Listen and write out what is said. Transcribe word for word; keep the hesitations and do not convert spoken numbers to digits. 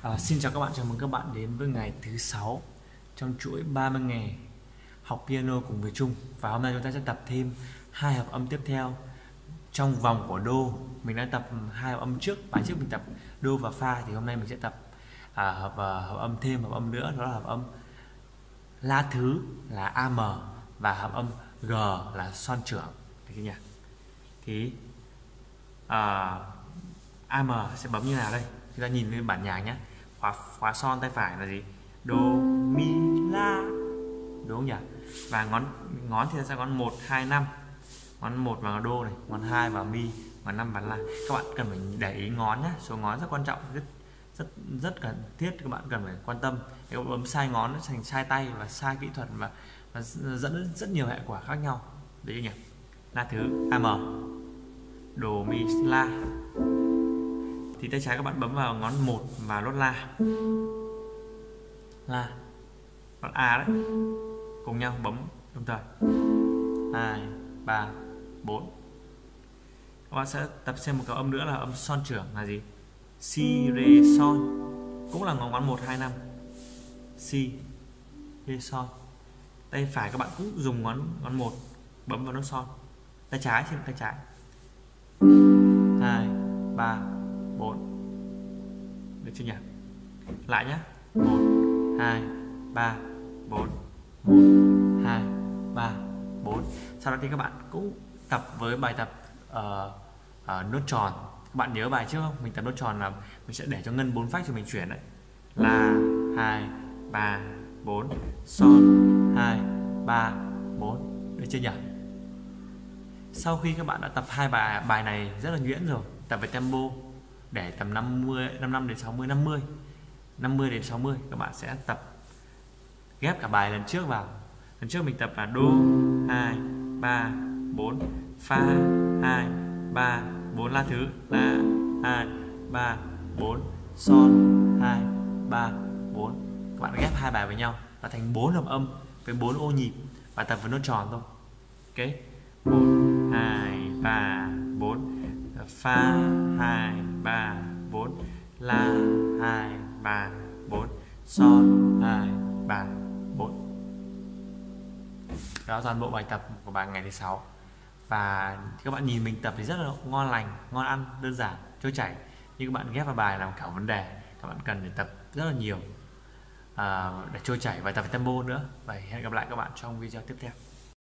À, xin chào các bạn, chào mừng các bạn đến với ngày thứ sáu trong chuỗi ba mươi ngày học piano cùng với Trung. Và hôm nay chúng ta sẽ tập thêm hai hợp âm tiếp theo trong vòng của đô. Mình đã tập hai hợp âm trước, bài trước mình tập đô và fa, thì hôm nay mình sẽ tập à, hợp, uh, hợp âm thêm hợp âm nữa, đó là hợp âm la thứ là a em và hợp âm g là son trưởng. Được chưa nhỉ? Thì à, a em sẽ bấm như nào đây? Chúng ta nhìn lên bản nhạc nhé. Khóa, khóa son tay phải là gì? Do, mi, la, đúng không nhỉ? Và ngón ngón thì sẽ ngón một, hai, năm. Ngón một vào đô này, ngón hai vào mi, ngón năm vào la. Các bạn cần phải để ý ngón nhé, số ngón rất quan trọng, rất rất rất cần thiết, các bạn cần phải quan tâm. Nếu bấm sai ngón nó thành sai tay và sai kỹ thuật và, và dẫn đến rất nhiều hệ quả khác nhau. Đấy nhỉ? La thứ a em, đồ, mi, la. Thì tay trái các bạn bấm vào ngón một và nốt la, la, nốt a đấy, cùng nhau bấm đồng thời. Hai, ba, bốn. Các bạn sẽ tập xem một cái âm nữa là âm son trưởng là gì? Si, re, son, cũng là ngón một, hai, năm. Si, re, son. Tay phải các bạn cũng dùng ngón ngón một bấm vào nốt son. Tay trái xem tay trái. Hai, ba, bốn. Được chưa nhỉ? Lại nhé. Một, hai, ba, bốn. Một, hai, ba, bốn. Sau đó thì các bạn cũng tập với bài tập uh, uh, nốt tròn. Các bạn nhớ bài trước không? Mình tập nốt tròn là mình sẽ để cho ngân bốn phách cho mình chuyển đấy. La, hai, ba, bốn. Son, hai, ba, bốn. Được chưa nhỉ? Sau khi các bạn đã tập hai bài bài này rất là nhuyễn rồi, tập về tempo để tầm năm mươi, năm mươi lăm đến sáu mươi, năm mươi, năm mươi đến sáu mươi, các bạn sẽ tập ghép cả bài lần trước vào. Lần trước mình tập là đô, hai, ba, bốn, fa, hai, ba, bốn, la thứ là hai, ba, bốn, son, hai, ba, bốn. Các bạn ghép hai bài với nhau và thành bốn hợp âm với bốn ô nhịp và tập với nốt tròn thôi. Ok. một, hai, ba, bốn, fa, hai, ba, bốn, la, hai, ba, bốn, son, hai, ba, bốn. Đó là toàn bộ bài tập của bài ngày thứ sáu. Và các bạn nhìn mình tập thì rất là ngon lành, ngon ăn, đơn giản, trôi chảy. Nhưng các bạn ghép vào bài làm cả vấn đề. Các bạn cần phải tập rất là nhiều à, để trôi chảy và tập tempo nữa. Và hẹn gặp lại các bạn trong video tiếp theo.